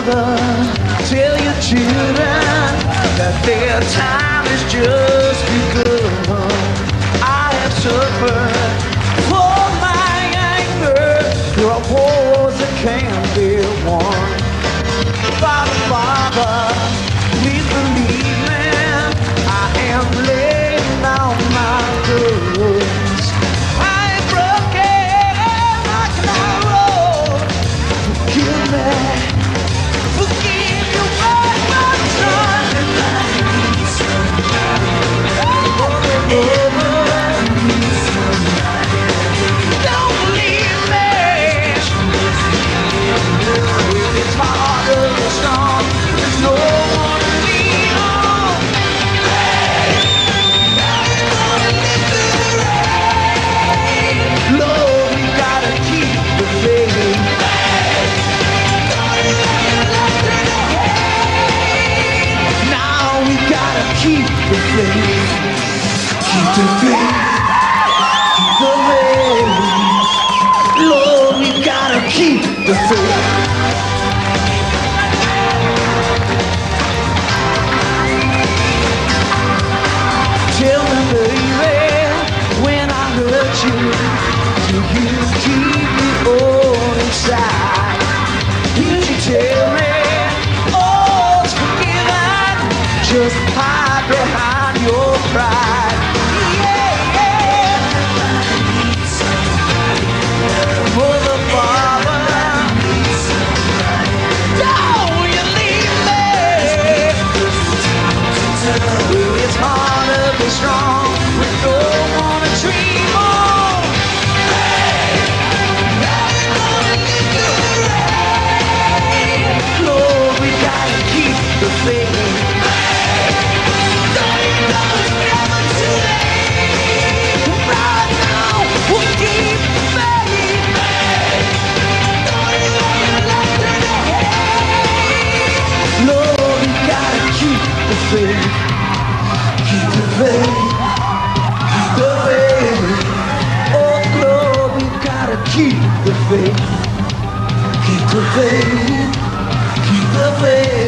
Father, tell your children that their time is just begun. I have suffered for my anger. There are wars that can't be won. Father, Father, please believe me. I am laying down my goods. I am broken like an arrow. Forgive me. Forgive you for my son. Don't leave me. It's harder than strong. There's no one to lean on. Lord, we gotta keep the faith. Now we gotta keep the faith. Keep the faith. Keep the faith. Lord, we gotta keep the faith. Tell me, baby, when I hurt you, do you keep it all inside? Did you tell me all's forgiven? Just hide behind your pride. Yeah, yeah. Mother, Father, don't you leave me. It's harder to be strong when no one to dream on. Lord, we gotta keep the faith. Right now, we'll keep faith. Lord, we gotta keep the faith. Keep the faith. Keep the faith. Oh, Lord, we gotta keep the faith. Keep the faith. Keep the faith.